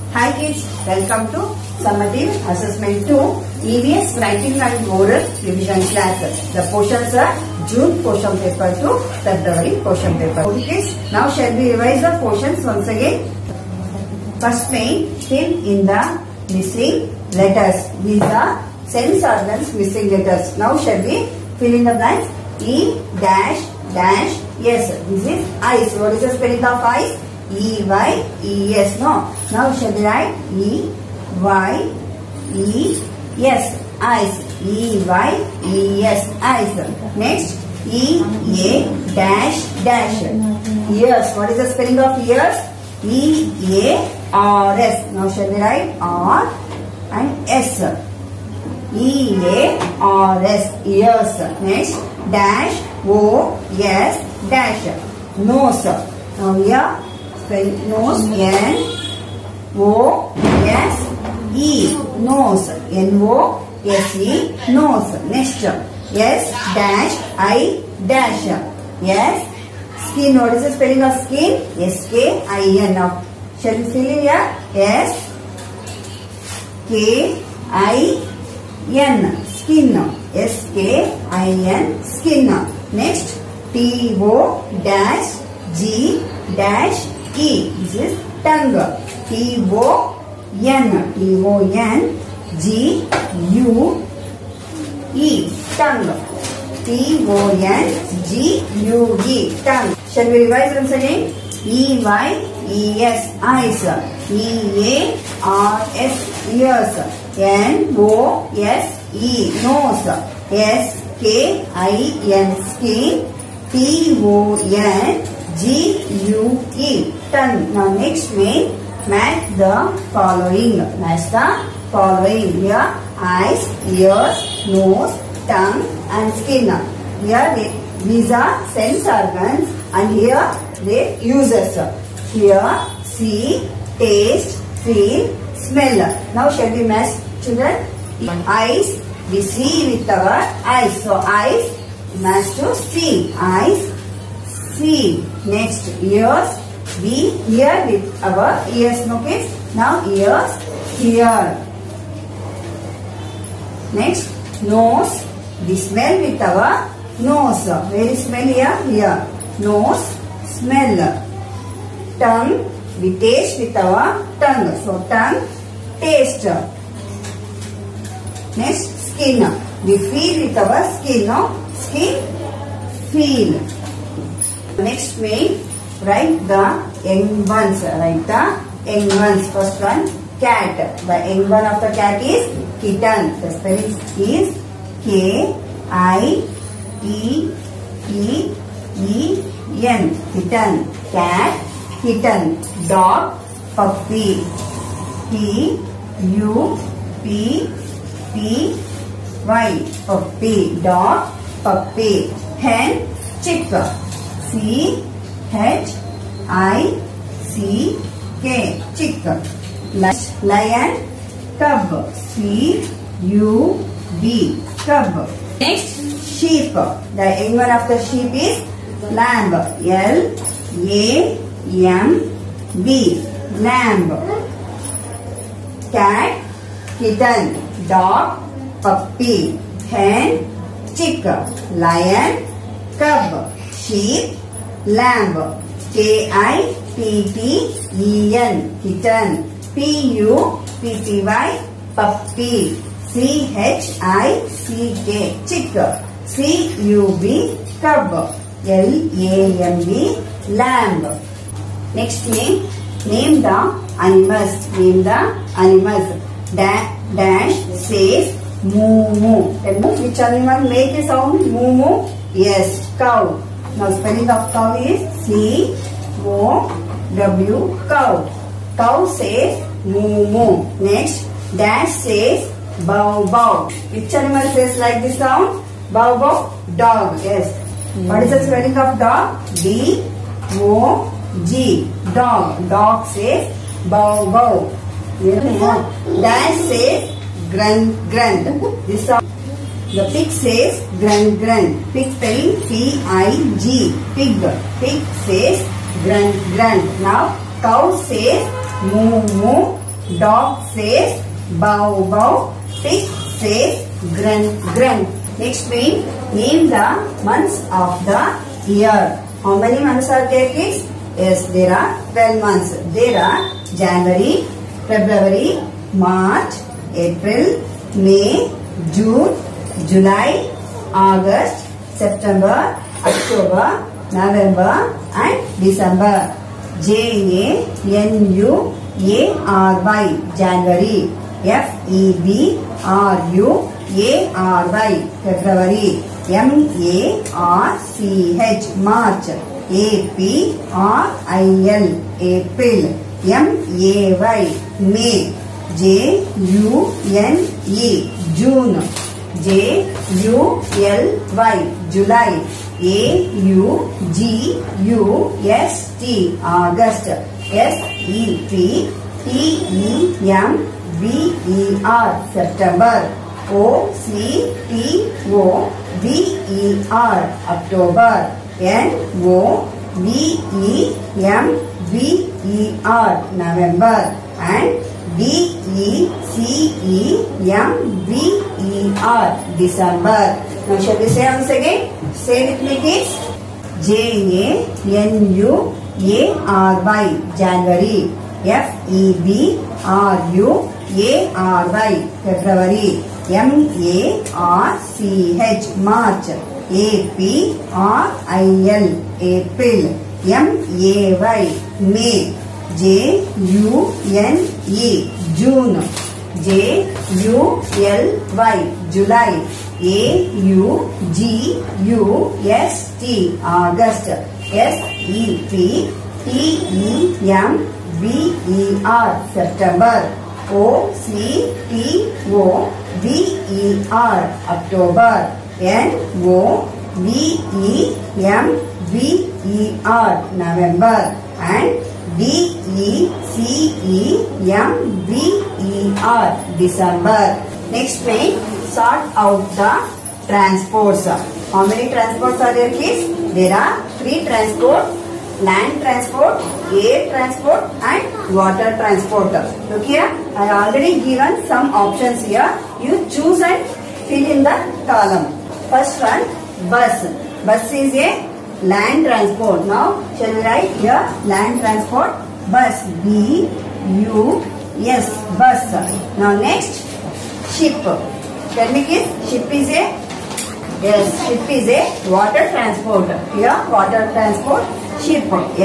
Hi kids, welcome to Summative Assessment 2 EVS Writing and Oral Revision class. The portions are June portion paper to February portion paper. Okay kids, now shall we revise the portions once again? First main, fill in the missing letters. These are sense organs missing letters. Now shall we fill in the blanks? E dash dash yes. This is eyes. What is the spelling of eyes? E-Y-E-S. No. Now shall we write E-Y-E-S. Eyes. E-Y-E-S. Eyes. Next, E-A dash dash. Ears. What is the spelling of ears? E-A-R-S. Now shall we write R and S. E-A-R-S. Ears. Next, dash O-S dash. Nose. Now here, nose, N-O-S-E, nose, N-O-S-E, nose. Next, S dash I dash. Yes, skin. What is the spelling of skin? S-K-I-N. Now, shall we fill in here? S-K-I-N, skin. S-K-I-N, skin. Next, T-O dash G dash E. This is tongue. T-O-N. T-O-N-G-U-E. Tongue. T-O-N-G-U-E. Tongue. Shall we revise once again? E-Y-E-S. Eyes. E-A-R-S. Ears. N-O-S-E. Nose. S-K-I-N. Skin. T-O-N-G-U-E. Tongue. Now next main, match the following. Match the following. Here eyes, ears, nose, tongue and skin. Here these are sense organs and here they uses. Here see, taste, feel, smell. Now shall we match, children? Eyes, we see with our eyes. So eyes match to see. Eyes, see. Next, ears, we hear with our ears. No kids? Now ears, hear. Next, nose, we smell with our nose. Where is smell here? Here. Nose, smell. Tongue, we taste with our tongue. So tongue, taste. Next, skin, we feel with our skin. No? Skin, feel. Next main, write the young ones. Write the young ones. First one, cat. The young one of the cat is kitten. The spelling is K-I-T-E-E-N. Kitten. Cat, kitten. Dog, puppy. P-U-P-P-Y. Puppy. Dog, puppy. Hen, chick. C-H-I-C-K. Chick. Lion, cub. C-U-B. Cub. Next, sheep. The young one of the sheep is lamb. L-A-M-B. Lamb. Cat, kitten. Dog, puppy. Hen, chick. Lion, cub. Sheep, lamb. K-I-T-T-E-N. Kitten. P-U-P-P-Y. Puppy. C-H-I-C-K. Chick. C-U-B. Cub. L-A-M-B. Lamb. Next name. Name the animals. Name the animals. Dash says moo moo. Tell me which animal make a sound? Moo moo. Yes, cow. Now spelling of cow is C-O-W. Cow. Cow says moo moo. Next, dash says bow bow. Which animal says like this sound? Bow bow. Dog. Yes. What is the spelling of dog? D-O-G. Dog. Dog says bow bow. Dash says grunt grunt. This sound. The pig says grunt grunt. Pig spelling P-I-G. Pig. Pig says grunt grunt. Now cow says moo moo. Dog says bow bow. Pig says grunt grunt. Next we name the months of the year. How many months are there, kids? Yes, there are 12 months. There are January, February, March, April, May, June, July, August, September, October, November and December. January, January. February, February. March, April. May, June. July. August. September. October. November. And December. Now shall we say once again? Say with me, kids. January, January. February, February. March. April. May. June. July. August. September. October. November. And December. Next we sort out the transports. How many transports are there, kids? There are 3 transports: land transport, air transport and water transport. Look here, I already given some options here. You choose and fill in the column. First one, bus. Bus is a land transport. Now shall we write here land transport? Bus. B-U-S. Bus. Now next, ship. Tell me, kids, ship is a? Yes, ship is a water transport. Here water transport. Ship.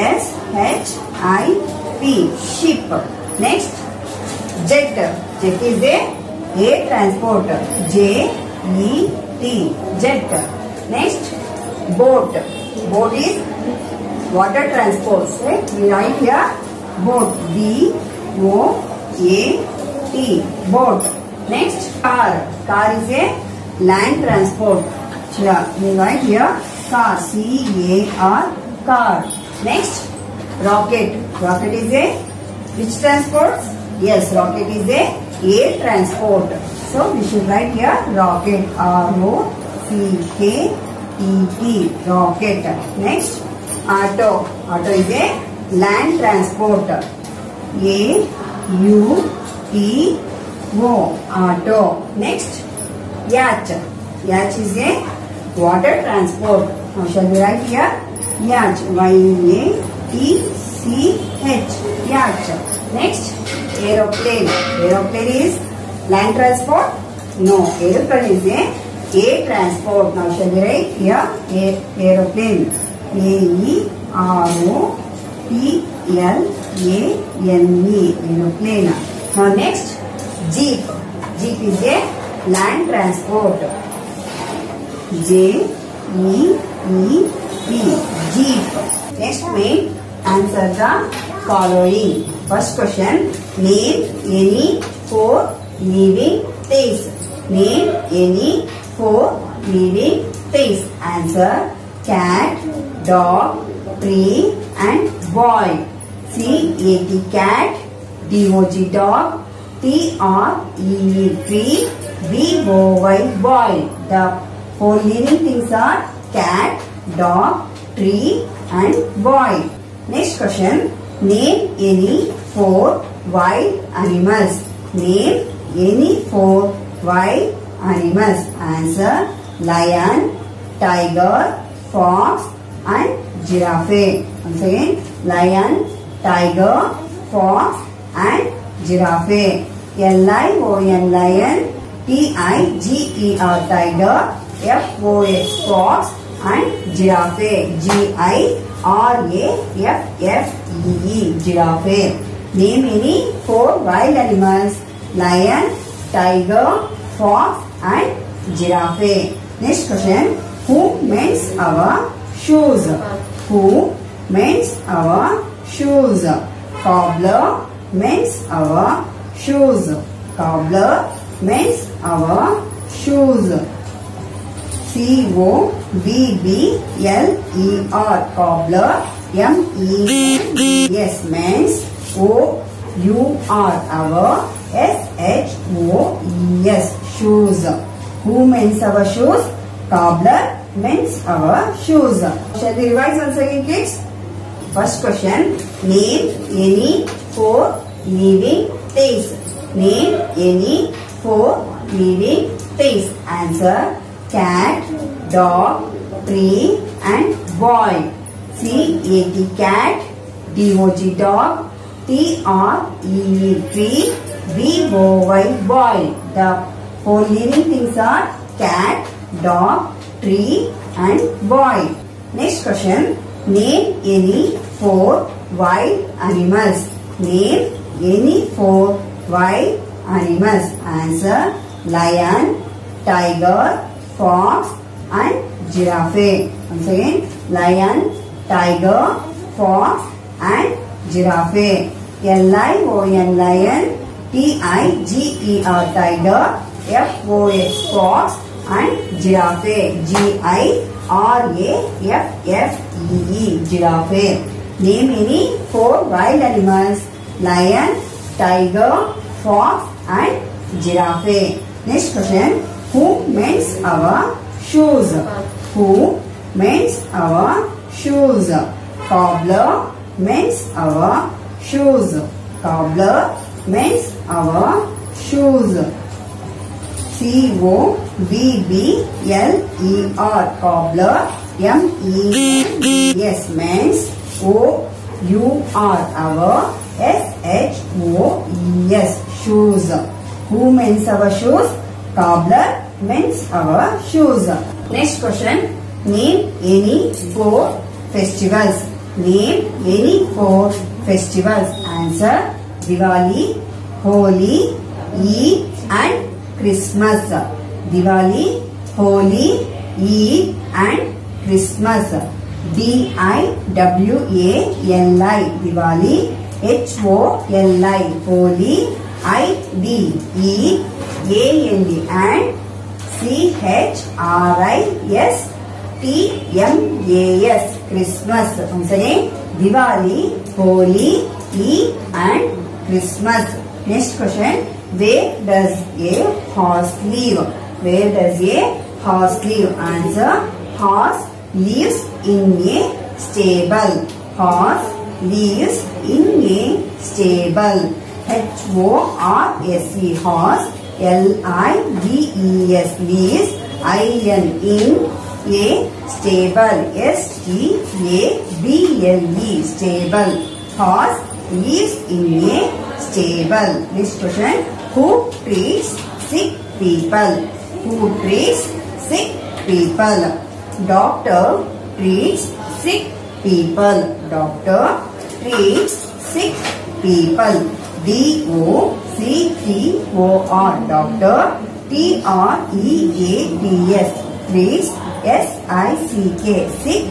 S-H-I-P. Ship. Next, jet. Jet is a air transport. J-E-T. Jet. Next, boat. Boat is water transport. We write here boat. B-O-A-T. Boat. Next, car. Car is a land transport. We write here car. C-A-R. Car. Next, rocket. Rocket is a which transport? Yes, rocket is a air transport. So we should write here rocket. R-O-C-K-E-T. Rocket. Next, auto. Auto is a land transport. A-U-T-O. Auto. Next, yacht. Yacht is a water transport. Now shall we write here? Yacht. Y-A-T-C-H. Yacht. Next, aeroplane. Aeroplane is land transport? No. Aeroplane is a air transport. Now shall we write here? Aeroplane. A-E-R-O-P-L-A-N-E. Aeroplane. Now next, jeep. Jeep is a land transport. J-E-E-P. Jeep. Next we answer the following. First question, name any 4 living things. Name any 4 living things. Answer, cat, dog, tree and boy. C-A-T cat, D-O-G dog, T-R-E-E tree, B-O-Y boy. The 4 living things are cat, dog, tree and boy. Next question, name any 4 wild animals. Name any 4 wild animals. Answer: lion, tiger, fox and giraffe. Once again, lion, tiger, fox and giraffe. Lion, lion, tiger, tiger, fox, fox and giraffe, giraffe, giraffe. Name any 4 wild animals. Lion, tiger, fox and giraffe. Next question. Who mends our shoes? Who mends our shoes? Cobbler mends our shoes. Cobbler mends our shoes. cobbler, cobbler, mends, mends, our, shoes, shoes. Who mends our shoes? Cobbler mends our shoes. Shall we revise once again, kids? First question. Name any 4 living things. Name any 4 living things. Answer: cat, dog, tree and boy. C-A-T cat, D-O-G dog, T-R-E-E tree, B-O-Y boy. The 4 living things are cat, dog, tree and boy. Next question. Name any 4 wild animals. Name any 4 wild animals. Answer: lion, tiger, fox and giraffe. Once again, lion, tiger, fox and giraffe. Lion, lion, Tiger, tiger, Fox, fox and giraffe, Giraffe, giraffe. Name any 4 wild animals. Lion, tiger, fox and giraffe. Next question. Who mends our shoes? Who mends our shoes? Cobbler mends our shoes. Cobbler mends our shoes. Cobbler, cobbler, mends, mends, our, shoes. Who mends our shoes? Cobbler mends our shoes. Next question. Name any 4 festivals. Name any 4 festivals. Answer: Diwali, Holi, Eid and Christmas. Diwali, Holi, Eid and Christmas. Diwali, Diwali, Holi, Holi, Eid, and Christmas, Christmas. Once again, Diwali, Holi, Eid and Christmas. Next question. Where does a horse live? Where does a horse live? Answer: horse lives in a stable. Horse lives in a stable. H-O-R-S-E, horse. L-I-V-E-S, lives. I-N, in a stable. S-T-A-B-L-E, stable. Horse lives in a stable. Next question. Who treats sick people? Who treats sick people? Doctor treats sick people. Doctor treats sick people. D-O-C-T-O-R, doctor. T-R-E-A-T-S, treats. S-I-C-K, sick.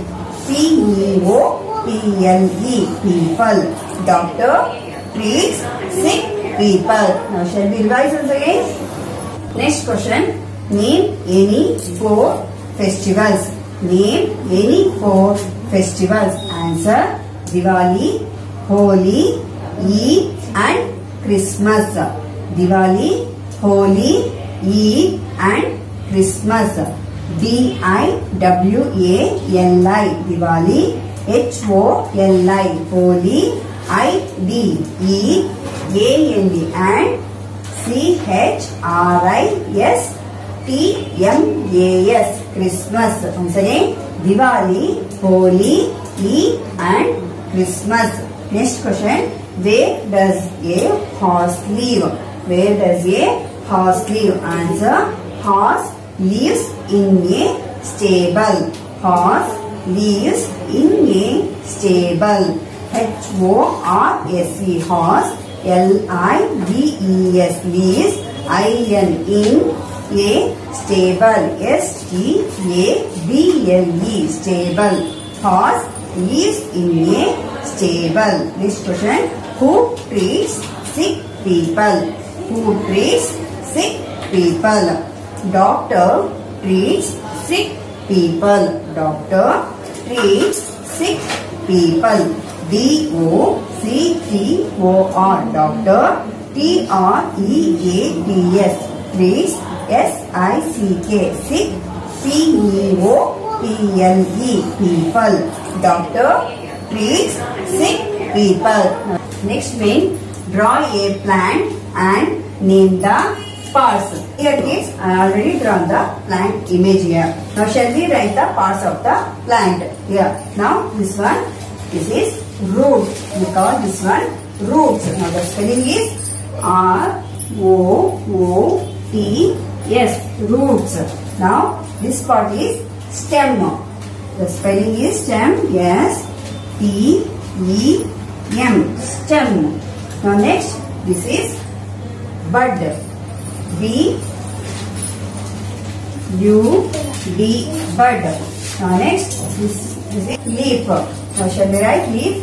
P-E-O-P-L-E, people. Doctor treats sick people. Now shall we revise once again? Next question. Name any 4 festivals. Name any 4 festivals. Answer: Diwali, Holi, Eid and Christmas. Diwali, Holi, Eid and Christmas. D-I-W-A-L-I, Diwali, H-O-L-I, Holi, IDEAND and CHRISTMAS Christmas. Once again, Diwali, Holi, Eid and Christmas. Next question. Where does a horse live? Where does a horse live? Answer. Horse lives in a stable. Horse lives in a stable. HORSE horse. LIVES lives. in a stable. STABLE stable. Horse lives in a stable. Next question. Who treats sick people? Who treats sick people? Doctor treats sick people. Doctor treats sick people. DOCTOR Doctor. TREATS treats. SICK sick. PEOPLE people. Doctor treats sick people. Next main, draw a plant and name the parts. Here kids, I already drawn the plant image here. Now shall we write the parts of the plant here. Now this one, this is root. We call this one roots. Now the spelling is ROOTS, roots. Now this part is stem. The spelling is stem. STEM, stem. Now next, this is bud. BUD, bud. Now next, this is leaf. Now shall we write leaf?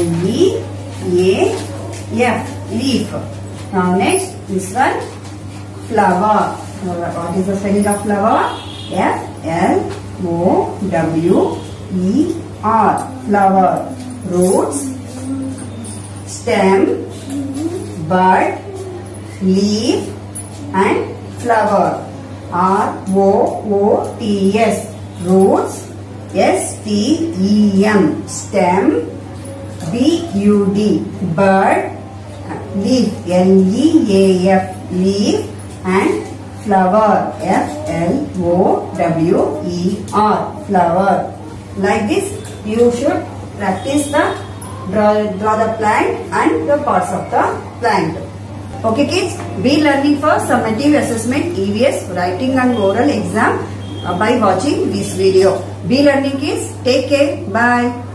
LEAF, leaf. Now next, this one, flower. Now what is the spelling of flower? FLOWER, flower. Roots, stem, bud, leaf and flower. ROOTS, roots. STEM, stem. BUD, bud. Leaf, LEAF, leaf and flower, FLOWER, flower. Like this, you should practice the draw the plant and the parts of the plant. Okay kids, be learning for summative assessment EVS writing and oral exam by watching this video. Be learning kids. Take care. Bye.